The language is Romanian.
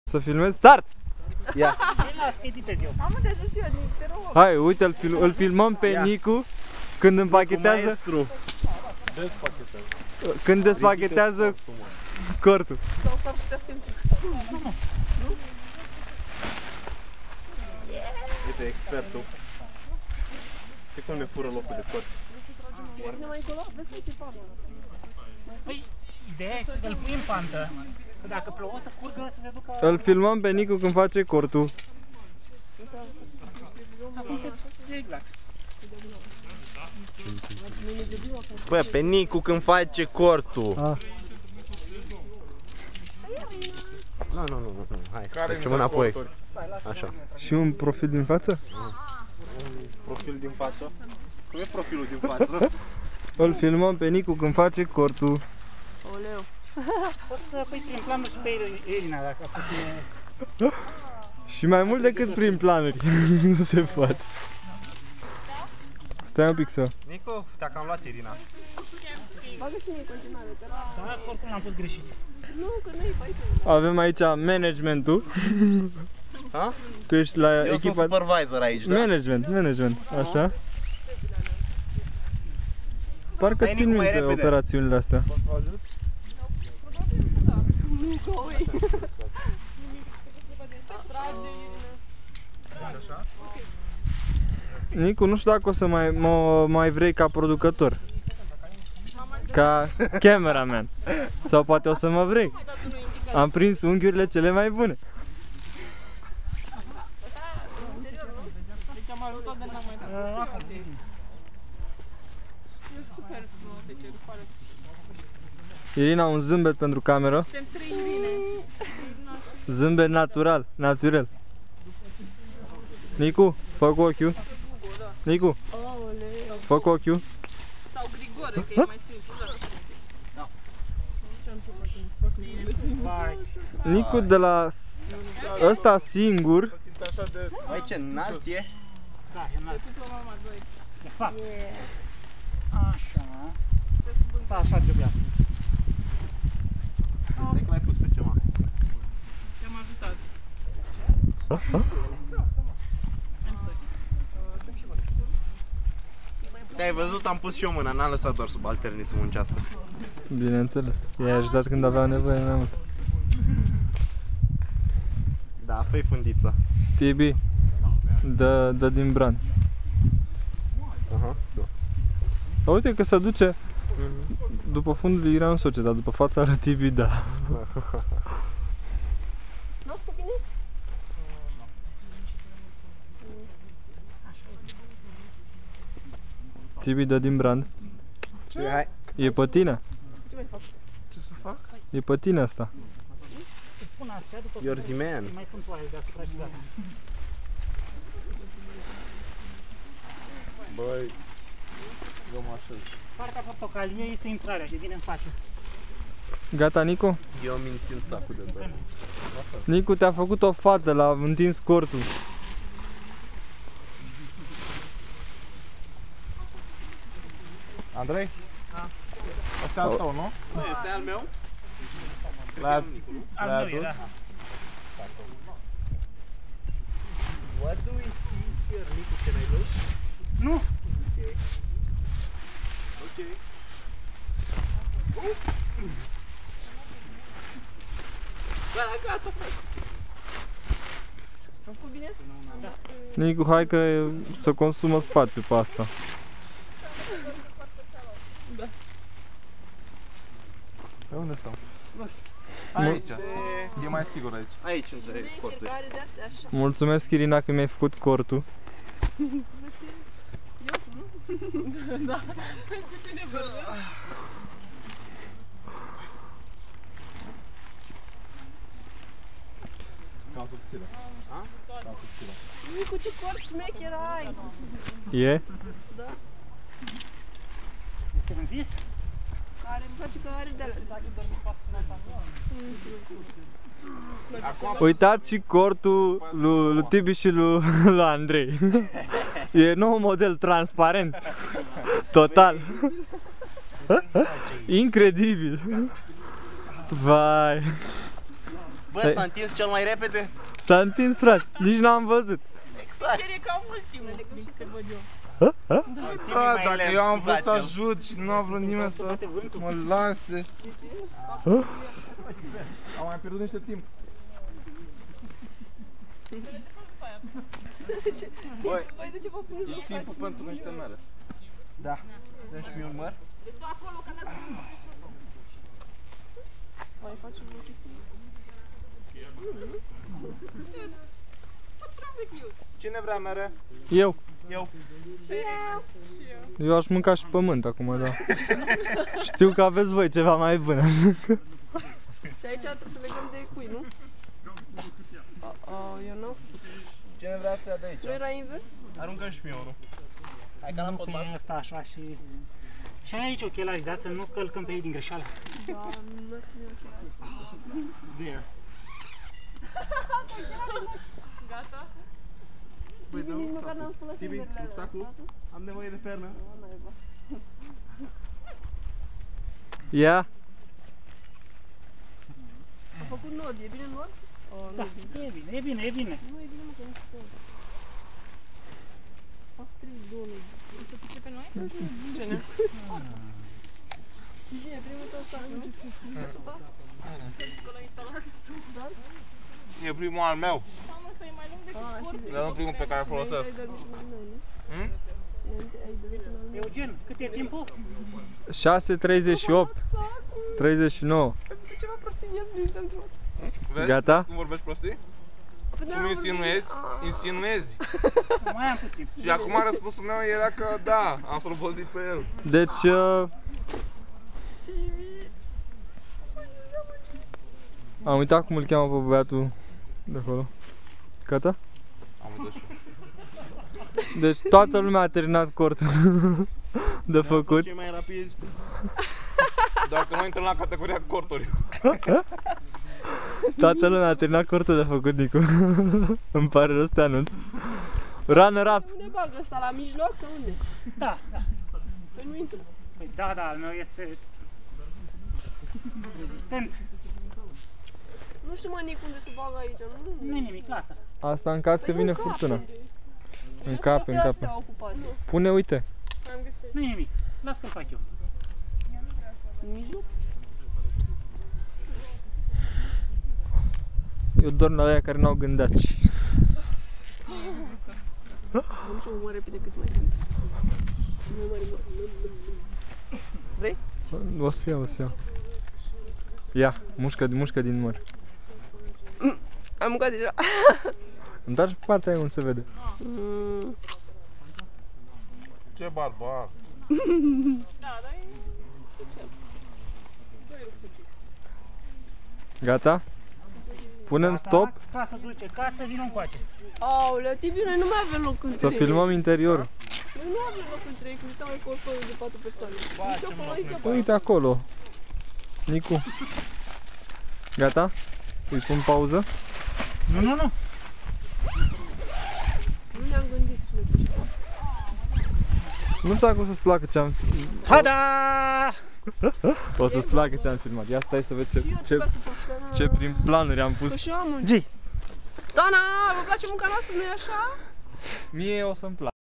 Să filmez? Start! Ia. Las că editez eu. Am de ajuns și eu, te rog. Hai, uite, îl filmăm pe Nicu când împachetează. Când despachetează cortul. Sau s-ar putea să te împic. Uite, expertul. Uite cum ne fură locul de cort. Vine mai încolo, vezi că e ceva. Păi, ideea e că îl pui în pantă. Că dacă plouă să curgă, să se ducă... Îl filmăm pe Nicu când face cortul. Acum se... Exact. Bă, pe Nicu când face cortul. Nu, hai, să trecem înapoi. Așa. Și un profil din față? Profil din față. Cum e profilul din față? Îl filmăm pe Nicu când face cortul. Oleu. Poți să pui prin planul și pe Irina, dacă să fie... Și mai mult decât prin planuri. Nu se poate. Stai un pic să... Nicu, dacă am luat Irina. Bagă și mie în continuare, că la... Da, oricum l-am fost greșit. Nu, că nu e pe aici. Avem aici managementul. Ha? Tu ești la Eu sunt echipa... supervisor aici, da? Management, așa. Parcă Hai, țin Nicu, mai minte repede. operațiunile astea. Nu, că ui. Nicu, nu știu dacă o să mai vrei ca producător. Ca cameraman. Sau poate o să mă vrei. Am prins unghiurile cele mai bune. Deci am ajutat de n-am mai dat. E super frumos, deci e foarte. Irina, un zâmbet pentru cameră. Suntem 3 zile. Zâmbet natural, naturel. Nicu, fă cu ochiul. Nicu, Oleu. fă cu ochiul. Sau Grigore, că e mai simplu, da. Vai. Nicu de la ăsta singur. Băi, ce înalt e? Da, e înalt. Diploma 2. De fapt. Yeah. Așa. Da, așa trebuia prins. Stai că l-ai pus pe ceva. Te-am ajutat. Te-ai văzut, am pus și eu mâna, n-am lăsat doar subalternii să muncească. Bineînțeles. I-ai ajutat când aveau nevoie mai mult. Da, fă-i fundița. Tibi, dă din brand. Aha, da. Uite că se duce după fundul era în soce, dar după fața lui Tibi, da. Nu cu bine? Tibi, dă din brand. Ce hai? E pe tine. Ce mai fac? Ce să fac? E pe tine asta. Îți spun astea, după You're the man. mai pun toale deasupra și gata. Băi, eu mă așez. Partea portocalie este intrarea și vine în față. Gata, Nicu? Eu am întins sacul de bani. Nicu te-a făcut o fată, l-a întins cortul. Andrei? Asta e al tău, nu? Nu, este al meu? L-ai Al l-ai meu era. What do we see here, Nicu? Can I look? Nu! Ok. Gata, frate. Am făcut bine? Nicu, hai că să consumă spațiu pe asta. Pe unde stau? Aici. E mai sigur aici. Aici între corturi. Fiecare de astea așa. Mulțumesc, Irina, că mi-ai făcut cortul. Eu sunt, nu? Da. Pentru tine vorbesc. Cam subțire. Nicu, ce corp șmecher ai! E? Da. Ți-am zis? Are, îmi place că are de alea. Uitați și cortul lui Tibi și lui Andrei. E nou model transparent. Total. Incredibil. Vai. Bă, s-a întins cel mai repede. S-a întins, frate, nici n-am văzut. Exact. Cere ca mult timp, de cum și să văd eu. Da, dacă eu am vrut să ajut și nu a vrut nimeni să mă lase. Am mai pierdut niște timp. Băi, de ce vă puneți să Timpul pentru niște mere. Da. Dă-mi și mie un măr. Este acolo, că n-ați mai facem o chestie. Cine vrea mere? Eu. Eu. Eu aș mânca și pământ acum, da. Știu că aveți voi ceva mai bun. Și aici trebuie să legăm de cui, nu? Eu nu. Cine vrea să ia de aici? Nu era invers? Aruncă și mie unul. Hai că l-am Nu, că pot e ăsta așa și... Și ai aici ochelari, da? Să nu călcăm pe ei din greșeală. Doamnă, Bine. gata? Băi, Tibi, nici măcar n-am spălat Tibi, fingerele alea. rucsacul? Am nevoie de pernă. Ia. A făcut nod, e bine nod? Da, e bine, e bine, e bine. Nu e bine, mă, că nu știu. Fac 32 nod. O să pice pe noi? Cine? Cine, primul tău sac, nu? Acolo instalat. Da? E primul al meu, Mamă, că e mai lung decât corpul. dar nu primul pe care îl folosesc. Ai dormit în al meu, nu? Hmm? Ai dormit în al meu. Eugen, cât e timpul? 6:38. 39. De ceva prostii în el, nici de-am întrebat. Vezi? Gata? Vezi cum vorbești prostii? Să nu insinuezi, insinuezi. Mai am puțin. Și acum răspunsul meu era că da, am slobozit pe el. Deci, am uitat cum îl cheamă pe băiatul de acolo. Gata? Am uitat și eu. Deci toată lumea a terminat cortul de făcut. Cei mai rapizi. Dacă noi intrăm la categoria corturi. Toată lumea a terminat cortul de făcut, Nicu. Îmi pare rău să te anunț. Runner-up! Unde bagă ăsta, la mijloc sau unde? Da, da. Păi nu intră. Păi da, da, al meu este rezistent. Nu știu, mă, Nicu, unde se bagă aici, nu? Nu-i nimic, lasă. Asta în caz că vine furtuna. În cap, în cap. Astea ocupate. Pune, uite. Am găsit. Nu-i nimic, las că-l fac eu. În mijloc? Eu dorm la aia care n-au gândaci. Să mă și mă repede cât mai sunt. Să mă mări, mă. Vrei? O să iau, o să iau. Ia, mușcă din măr. Am mâncat deja. Întoarce pe partea aia unde se vede. Ce barbar. Da, dar e... Gata? Punem Gata, stop. Casă duce, casă, vină încoace. Aoleu, Tibi, noi nu mai avem loc între Să ei. filmăm interiorul. Noi nu avem loc între ei, cum se mai corpul de 4 persoane. Nici acolo, nici acolo. Uite acolo. Nicu. Gata? Îi pun pauză. Nu, nu, nu. Nu ne-am gândit și noi. Nu știu cum să-ți placă ce am... Ta-da! O să-ți placă ce am filmat. Ia stai să vezi Și eu trebuia să fac. ce prin planuri am pus. Că și eu am un... Zi! Dana, vă place mânca noastră, nu-i așa? Mie o să-mi placă.